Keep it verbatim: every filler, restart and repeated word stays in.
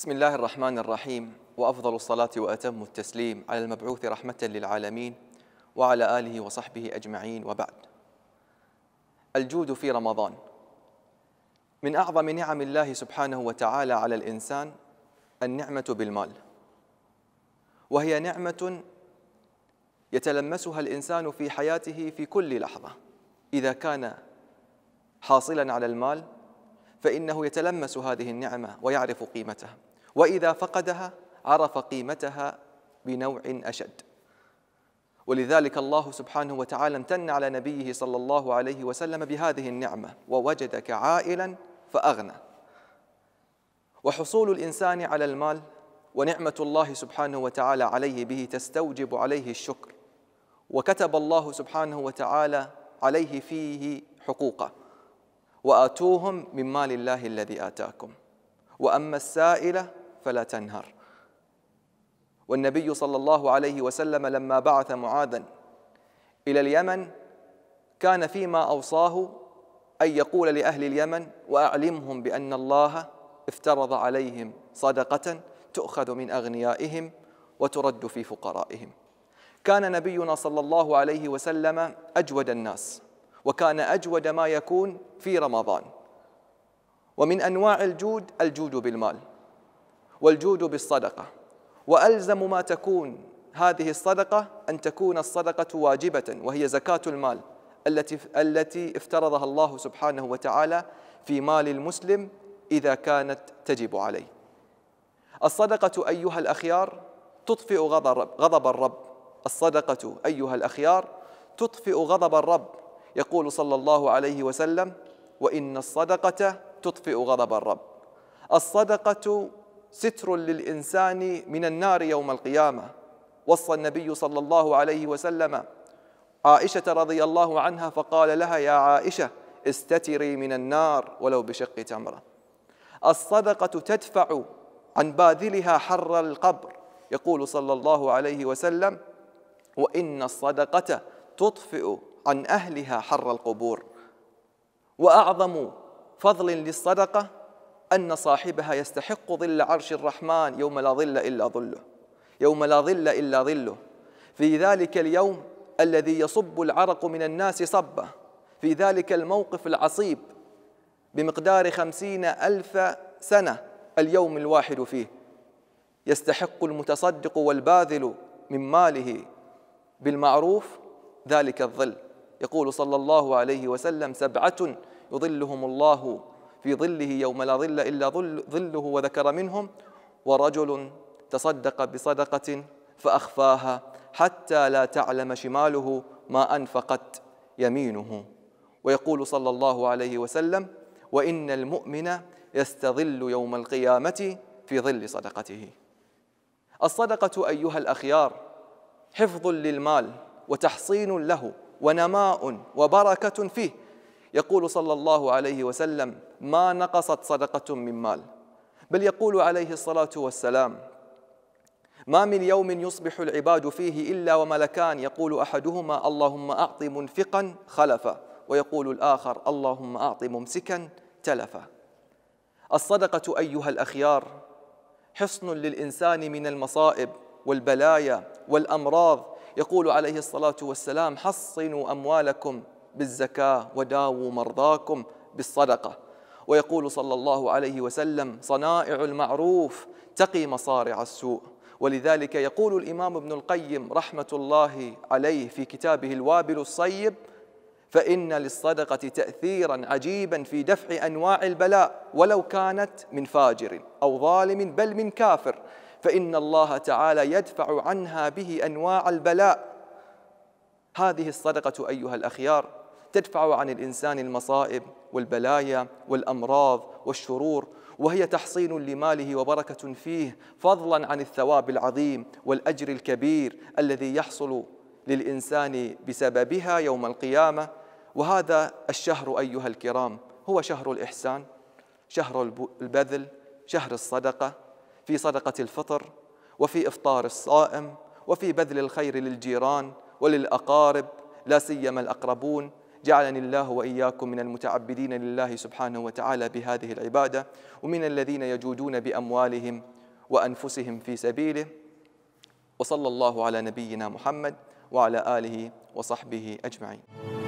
بسم الله الرحمن الرحيم، وأفضل الصلاة وأتم التسليم على المبعوث رحمة للعالمين وعلى آله وصحبه أجمعين، وبعد. الجود في رمضان من أعظم نعم الله سبحانه وتعالى على الإنسان النعمة بالمال، وهي نعمة يتلمسها الإنسان في حياته في كل لحظة. إذا كان حاصلاً على المال فإنه يتلمس هذه النعمة ويعرف قيمتها، وإذا فقدها عرف قيمتها بنوع أشد. ولذلك الله سبحانه وتعالى امتن على نبيه صلى الله عليه وسلم بهذه النعمة: ووجدك عائلاً فأغنى. وحصول الإنسان على المال ونعمة الله سبحانه وتعالى عليه به تستوجب عليه الشكر، وكتب الله سبحانه وتعالى عليه فيه حقوقه: وآتوهم من مال الله الذي آتاكم، وأما السائل فلا تنهر. والنبي صلى الله عليه وسلم لما بعث معاذا إلى اليمن كان فيما أوصاه أن يقول لأهل اليمن: وأعلمهم بأن الله افترض عليهم صدقة تؤخذ من أغنيائهم وترد في فقرائهم. كان نبينا صلى الله عليه وسلم أجود الناس، وكان أجود ما يكون في رمضان. ومن أنواع الجود الجود بالمال والجود بالصدقة، وألزم ما تكون هذه الصدقة أن تكون الصدقة واجبة، وهي زكاة المال التي التي افترضها الله سبحانه وتعالى في مال المسلم إذا كانت تجب عليه. الصدقة أيها الأخيار تطفئ غضب الرب. الصدقة أيها الأخيار تطفئ غضب الرب. يقول صلى الله عليه وسلم: وإن الصدقة تطفئ غضب الرب. الصدقة ستر للإنسان من النار يوم القيامة. وصى النبي صلى الله عليه وسلم عائشة رضي الله عنها فقال لها: يا عائشة استتري من النار ولو بشق تمرة. الصدقة تدفع عن باذلها حر القبر. يقول صلى الله عليه وسلم: وإن الصدقة تطفئ عن أهلها حر القبور. وأعظم فضل للصدقة أن صاحبها يستحق ظل عرش الرحمن يوم لا ظل إلا ظله، يوم لا ظل إلا ظله. في ذلك اليوم الذي يصب العرق من الناس صبة، في ذلك الموقف العصيب بمقدار خمسين ألف سنة اليوم الواحد فيه، يستحق المتصدق والباذل من ماله بالمعروف ذلك الظل. يقول صلى الله عليه وسلم: سبعة يظلهم الله في ظله يوم لا ظل إلا ظله، وذكر منهم: ورجل تصدق بصدقة فأخفاها حتى لا تعلم شماله ما أنفقت يمينه. ويقول صلى الله عليه وسلم: وإن المؤمن يستظل يوم القيامة في ظل صدقته. الصدقة أيها الأخيار حفظ للمال وتحصين له ونماء وبركة فيه. يقول صلى الله عليه وسلم: ما نقصت صدقة من مال. بل يقول عليه الصلاة والسلام: ما من يوم يصبح العباد فيه إلا وملكان يقول أحدهما: اللهم أعط منفقا خلفا، ويقول الآخر: اللهم أعط ممسكا تلفا. الصدقة أيها الأخيار حصن للإنسان من المصائب والبلايا والأمراض. يقول عليه الصلاة والسلام: حصنوا أموالكم بالزكاة وداووا مرضاكم بالصدقة. ويقول صلى الله عليه وسلم: صنائع المعروف تقي مصارع السوء. ولذلك يقول الإمام ابن القيم رحمة الله عليه في كتابه الوابل الصيب: فإن للصدقة تأثيرا عجيبا في دفع أنواع البلاء، ولو كانت من فاجر أو ظالم بل من كافر، فإن الله تعالى يدفع عنها به أنواع البلاء. هذه الصدقة أيها الأخيار تدفع عن الإنسان المصائب والبلايا والأمراض والشرور، وهي تحصين لماله وبركة فيه، فضلا عن الثواب العظيم والأجر الكبير الذي يحصل للإنسان بسببها يوم القيامة. وهذا الشهر أيها الكرام هو شهر الإحسان، شهر البذل، شهر الصدقة، في صدقة الفطر، وفي إفطار الصائم، وفي بذل الخير للجيران وللأقارب، لا سيما الأقربون. جعلني الله وإياكم من المتعبدين لله سبحانه وتعالى بهذه العبادة، ومن الذين يجودون بأموالهم وأنفسهم في سبيله. وصلى الله على نبينا محمد وعلى آله وصحبه أجمعين.